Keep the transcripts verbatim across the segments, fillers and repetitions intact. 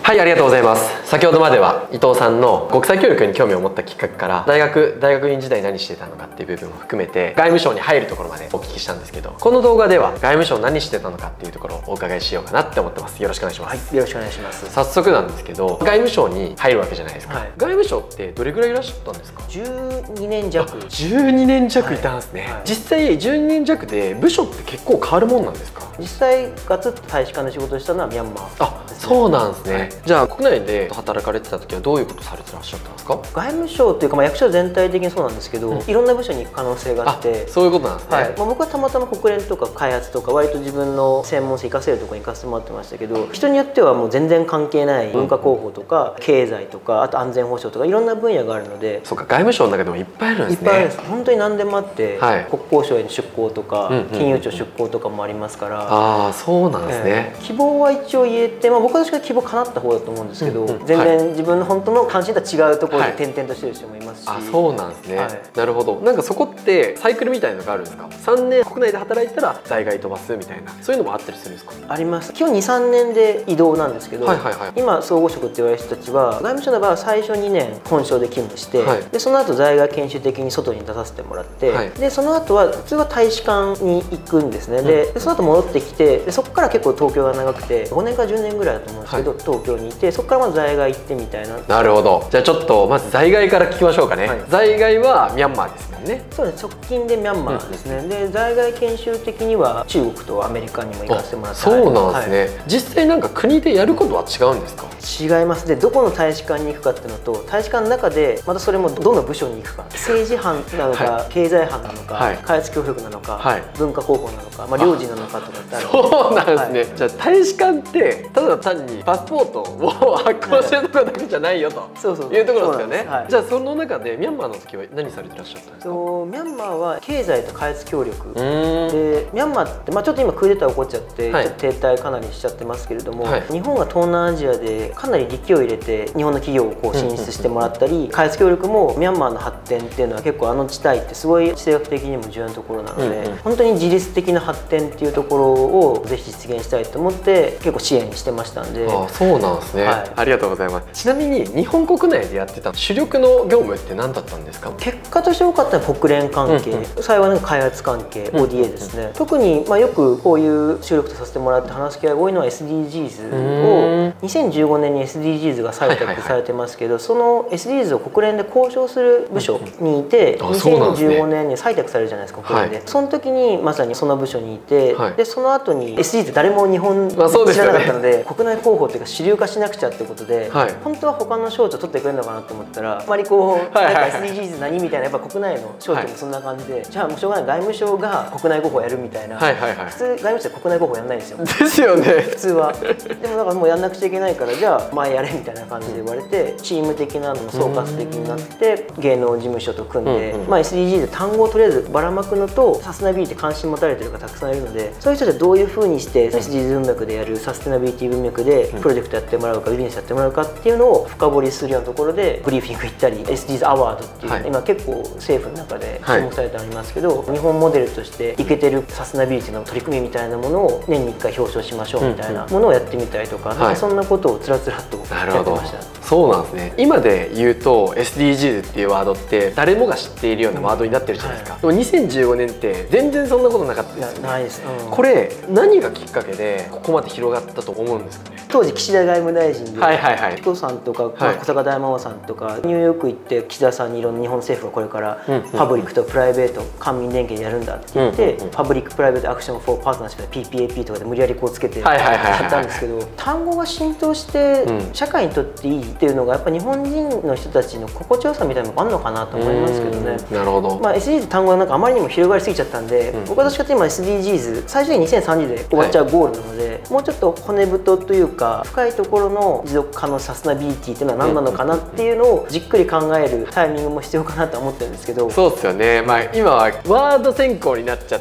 はい、ありがとうございます。先ほどまでは伊藤さんの国際協力に興味を持ったきっかけから大学大学院時代何してたのかっていう部分も含めて外務省に入るところまでお聞きしたんですけど、この動画では外務省何してたのかっていうところをお伺いしようかなって思ってます。よろしくお願いします。 はい、よろしくお願いします。 早速なんですけど、外務省に入るわけじゃないですか、はい、外務省ってどれぐらいいらっしゃったんですか？ じゅうにねん弱。 じゅうにねん弱いたんですね、はいはい、実際じゅうにねん弱で部署って結構変わるもんなんですか？ 実際ガツッと大使館で仕事をしたのはミャンマー、 あ、そうなんですね、はい、じゃあ国内で働かれてた時はどういうことされてらっしゃったんですか？ 外務省というか、まあ、役所全体的にそうなんですけど、うん、いろんな部署に行く可能性があって。 そういうことなんですね、はい、 まあ、僕はたまたま国連とか開発とか割と自分の専門性活かせるところに行かせてもらってましたけど、人によってはもう全然関係ない文化広報とか経済とか、あと安全保障とかいろんな分野があるので。 そうか、外務省の中でもいっぱいあるんですね。 いっぱいあるんです。本当に何でもあって、はい、国交省への出向とか、うん、金融庁出向とかもありますから。 ああ、そうなんですね、 えー、希望は一応言えて、まあ、僕は確かに希望叶った方だと思うんですけど、うん、うん、全然自分の本当の関心とは違うところで転々としてる人もいますし、はい、 あ、そうなんですね、はい、なるほど。なんかそこってサイクルみたいなのがあるんですか？さんねん国内で働いたら在外飛ばすみたいな、そういうのもあったりするんですか？ あります。基本にさんねんで移動なんですけど、今総合職って言われる人たちは外務省の場合は最初にねん本省で勤務して、はい、でその後在外研修的に外に出させてもらって、はい、でその後は普通は大使館に行くんですね、うん、でその後戻ってきて、でそこから結構東京が長くてごねんかじゅうねんぐらいだと思うんですけど、はい、東京にいて、そこからまず在外行ってみたいな。 なるほど。じゃあちょっとまず在外から聞きましょうかね、はい、在外はミャンマーですもんね。 そうです。直近でミャンマーですね、うん、で在外研修的には中国とアメリカにも行かせてもらって。 そうなんですね、はい、実際なんか国でやることは違うんですか？ 違います。でどこの大使館に行くかっていうのと、大使館の中でまたそれもどの部署に行くか、政治班なのか、はい、経済班なのか、はい、開発協力なのか、はい、文化広報なのか、まあ、領事なのかとかってある。 そうなんですね、はい、じゃあ大使館ってただ単にパスポートを発行してるところだけじゃないよというところですよね。じゃあその中でミャンマーの時は何されてらっしゃったんですか？ ミャンマーは経済と開発協力で、ミャンマーって、まあ、ちょっと今クーデター起こっちゃって、はい、停滞かなりしちゃってますけれども、はい、日本が東南アジアでかなり力を入れて日本の企業をこう進出してもらったり、開発協力もミャンマーの発展っていうのは結構あの地帯ってすごい地政学的にも重要なところなので、うんうん、本当に自律的な発展っていうところをぜひ実現したいと思って結構支援してましたんで。 ああ、そうなんですね、はい、ありがとうございます。ちなみに日本国内でやってた主力の業務って何だったんですか？ 結果として多かったのは国連関係、うんうん、幸い開発関係、オーディーエー ですね。特にまあよくこういう収録とさせてもらって話す機会が多いのは エスディージーズ をにせんじゅうごねんに エスディージーズ が採択されてますけど、その エスディージーズ を国連で交渉する部署にいて、にせんじゅうごねんに採択されるじゃないですか、国連で、はい、その時にまさにその部署にいて、はい、でその後に エスディージーズ 誰も日本で知らなかったので、国内広報というか主流化しなくちゃってことで、はい、本当は他の省庁取ってくれるのかなと思ったら、あまりこうなんか エスディージーズ 何みたいな、やっぱ国内の省庁もそんな感じで、はい、じゃあもうしょうがない、外務省が国内広報やるみたいな、普通外務省って国内広報やんないんですよ。 ですよね、 普通は。でもだからもうやんなくちゃいけないから、じゃあ前やれみたいな感じで言われて、チーム的なのも総括的になって芸能事務所と組んで、まあ エスディージーズ で単語をとりあえずばらまくのと、サステナビリティ関心持たれてる方たくさんいるので、そういう人たちはどういうふうにして エスディージーズ 文脈でやるサステナビリティ文脈でプロジェクトやってもらうかビジネスやってもらうかっていうのを深掘りするようなところでブリーフィング行ったり、 エスディージーズ アワードっていう、はい、今結構政府の中で注目されてありますけど、はい、日本モデルとしてイケてるサステナビリティの取り組みみたいなものを年にいっかい表彰しましょうみたいなものをやってみたりとか、うんうん、なんかそんなことをつらつらとやってました。 そうなんですね。今で言うと エスディージーズ っていうワードって誰もが知っているようなワードになってるじゃないですか、うん、はい、でもにせんじゅうごねんって全然そんなことなかったですよね。 ないです、うん、 これ何がきっかけでここまで広がったと思うんですかね？ 当時岸田外務大臣で紀子さんとか小坂大魔王さんとかニューヨーク行って岸田さんにいろんな日本政府がこれからパブリックとプライベート官民連携でやるんだって言ってパブリックプライベートアクションフォーパートナーシップ ピーピーエーピー とかで無理やりこうつけてやったんですけど、単語が浸透して社会にとっていいっていうのがやっぱ日本人の人たちの心地よさみたいなのもあるのかなと思いますけどね。 なるほど。 まあ エスディージーズ 単語がなんかあまりにも広がりすぎちゃったんで、うん、僕はどっちかというと今 エスディージーズ 最終的ににせんさんじゅうで終わっちゃうゴールなので、はい、もうちょっと骨太というか深いところの持続可能サステナビリティっていうのは何なのかなっていうのをじっくり考えるタイミングも必要かなと思ってるんですけど。 そうですよね。まあ今はワード選考になっちゃって、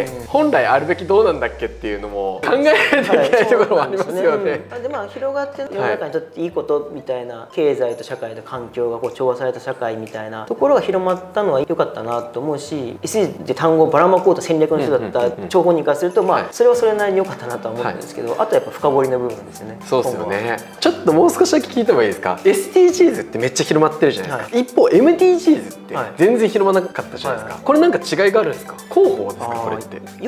うん、本来あるべきどうなんだっけっていうのも考えないといけないところもありますよね。 でまあ広がって世の中にとっていいことみたいな、経済と社会と環境がこう調和された社会みたいなところが広まったのは良かったなと思うし、エスディージーズ で単語をばらまこうと戦略の人だった張本人からすると、まあそれはそれなりに良かったなとは思うんですけど。 ですけど、あとやっぱ深掘りの部分ですよね。 そうですよね。ちょっともう少しだけ聞いてもいいですか。 エスディージーズ ってめっちゃ広まってるじゃないですか、はい、一方 エムディージーズ って全然広まらなかったじゃないですか、はい、これなんか違いがあるんですか。広報ですかこれって。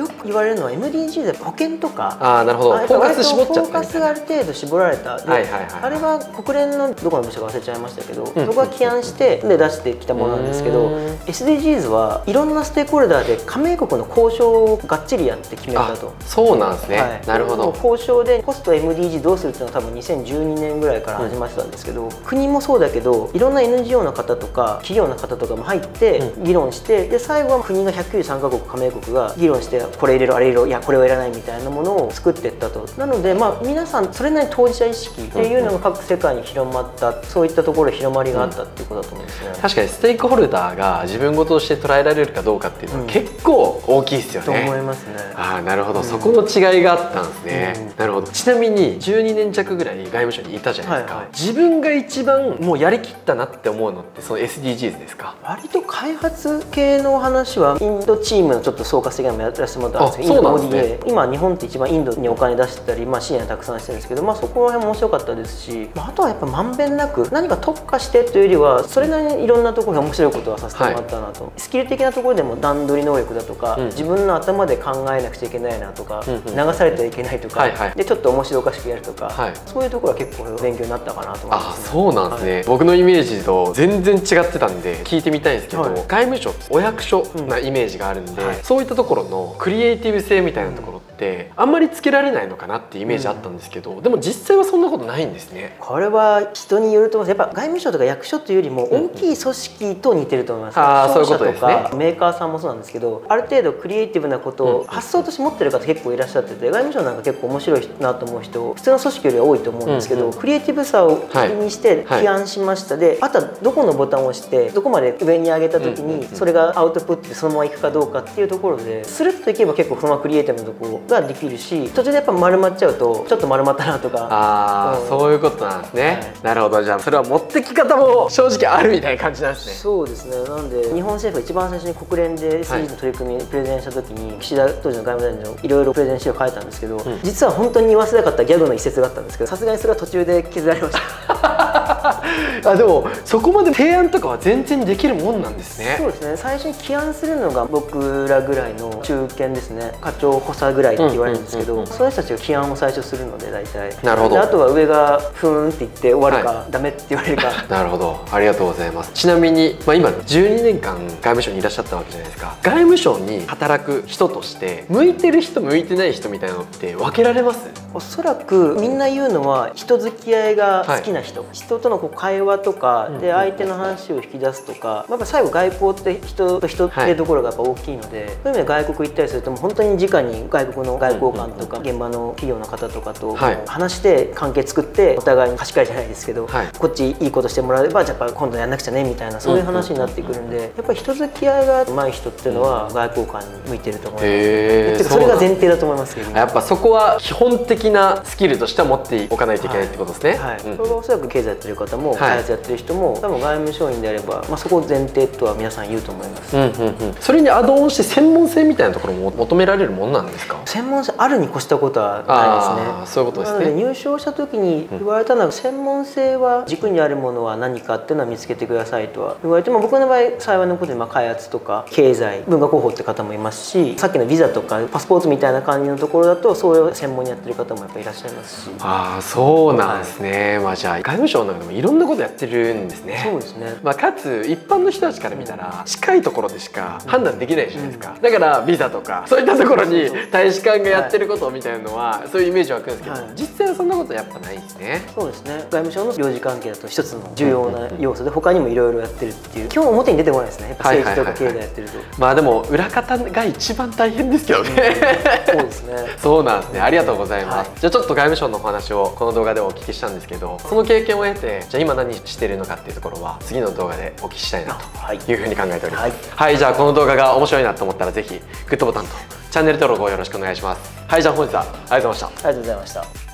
よく言われるのは エムディージーズ で保険とか、 ああなるほど、フォーカス絞っちゃったみたいな。 フォーカスがある程度絞られた。あれは国連のどこの部署か忘れちゃいましたけど、そこが起案してで出してきたものなんですけど、 エスディージーズ はいろんなステークホルダーで加盟国の交渉をがっちりやって決めたと。 そうなんですね、はい、なるほど。 交渉でポスト エムディージー どうするっていうのは多分にせんじゅうにねんぐらいから始まってたんですけど、うん、国もそうだけどいろんな エヌジーオー の方とか企業の方とかも入って議論して、で最後は国がひゃくきゅうじゅうさんカ国加盟国が議論して、これ入れろあれ入れろ、いやこれはいらないみたいなものを作っていったと。なのでまあ皆さんそれなりに当事者意識っていうのが各世界に広まった、そういったところで広まりがあったっていうことだと思うんですね、うん、確かにステークホルダーが自分事として捉えられるかどうかっていうのは結構大きいですよね、 と思いますね。 ああなるほど、うん、そこの違いがあったんですね、うん、なるほど。ちなみにじゅうにねん弱ぐらい外務省にいたじゃないですか、はいはい、自分が一番もうやりきったなって思うのってその エスディージーズ ですか。 割と開発系の話はインドチームのちょっと総括的なのもやらせてもらったんですけど、インド オーディーエー、 今日本って一番インドにお金出してたり、まあ、支援たくさんしてるんですけど、まあ、そこら辺も面白かったですし、まあ、あとはやっぱまんべんなく何か特化してというよりはそれなりにいろんなところで面白いことはさせてもらったなと、はい、スキル的なところでも段取り能力だとか、うん、自分の頭で考えなくちゃいけないなとか、うんうん、流されてはいけないとか、はいはい、でちょっと面白おかしくやるとか、はい、そういうところは結構勉強になったかなと思います、ね、 あそうなんですね、はい、僕のイメージと全然違ってたんで聞いてみたいんですけど、はい、外務省ってお役所なイメージがあるんで、うんはい、そういったところのクリエイティブ性みたいなところってあんまりつけられないのかなっていうイメージあったんですけど、うん、でも実際はそんなことないんですね。 これは人によると思います。やっぱ外務省とか役所というよりも大きい組織と似てると思います、うんうん、あ商社とかメーカーさんもそうなんですけど、ある程度クリエイティブなことを発想として持ってる方結構いらっしゃってて、外務省なんか結構面白いなと思う人普通の組織よりは多いと思うんですけど、うんうん、クリエイティブさを気にして起案しました、はい、であとはどこのボタンを押してどこまで上に上げた時にそれがアウトプットでそのままいくかどうかっていうところでスルッといけば結構そのままクリエイティブなところができるし、途中でやっぱ丸まっちゃうとちょっと丸まったなとか、 ああ、うん、そういうことなんですね、はい、なるほど。じゃあそれは持ってき方も正直あるみたいな感じなんですね。 そうですね。なんで日本政府が一番最初に国連で エスディージーズ の取り組みプレゼンした時に、岸田当時の外務大臣のいろいろプレゼン資料書いたんですけど、うん、実は本当に言わせなかったギャグの一節があったんですけど、さすがにそれは途中で削られましたあでもそこまで提案とかは全然できるもんなんですね。 そうですね。最初に起案するのが僕らぐらいの中堅ですね、課長補佐ぐらいって言われるんですけど、そういう人たちが起案を最初するので大体。なるほど。あとは上がふーんって言って終わるか、はい、ダメって言われるかなるほど、ありがとうございます。ちなみに、まあ、今じゅうにねんかん外務省にいらっしゃったわけじゃないですか。外務省に働く人として向いてる人向いてない人みたいなのって分けられます？ おそらくみんな言うのは人付き合いが好きな人、はい、人とのこう会話とかで相手の話を引き出すとか、やっぱ最後外交って人と人っていうところがやっぱ大きいので、はい、そういう意味で外国行ったりするともう本当に直に外国の外交官とか現場の企業の方とかと話して関係作ってお互いに貸し借りじゃないですけど、はい、こっちいいことしてもらえばじゃあやっぱ今度やんなくちゃねみたいな、そういう話になってくるんで、やっぱり人付き合いが上手い人っていうのは外交官に向いてると思います。へー、それが前提だと思いますけど、 やっぱそこは基本的なスキルとしては持っておかないといけないってことですね。 はい、それはおそらく経済やってる方も開発やってる人も、多分外務省員であれば、まあ、そこを前提とは皆さん言うと思います。 それにアドオンして専門性みたいなところも求められるものなんですか？ 専門性あるに越したことはないですね。 そういうことですね。 なので入省した時に言われたのは、専門性は軸にあるものは何かっていうのは見つけてくださいとは言われても、僕の場合幸いなことでまあ開発とか経済文化広報って方もいますし、さっきのビザとかパスポートみたいな感じのところだとそういう専門にやってる方もやっぱいらっしゃいますし。 ああ、そうなんですね。はい、まあじゃあ外務省の中でもいろんなことやってるんですね。 そうですね。 まあかつ一般の人たちから見たら近いところでしか判断できないじゃないですか。だからビザとかそういったところに大使館がやってることみたいなのはそういうイメージ湧くんですけど、はい、実際はそんなことやっぱないですね。 そうですね。外務省の領事関係だと一つの重要な要素で、他にもいろいろやってるっていう、基本表に出てこないですね。やっぱ政治とか経済やってると。 まあでも裏方が一番大変ですけどね。 そうですね。 そうなんですね。ありがとうございます。はい、じゃあちょっと外務省のお話をこの動画でお聞きしたんですけど、その経験を得てじゃあ今何してるのかっていうところは次の動画でお聞きしたいなというふうに考えております。はい、はい、じゃあこの動画が面白いなと思ったらぜひグッドボタンとチャンネル登録をよろしくお願いします。はい、じゃあ本日はありがとうございました。 ありがとうございました。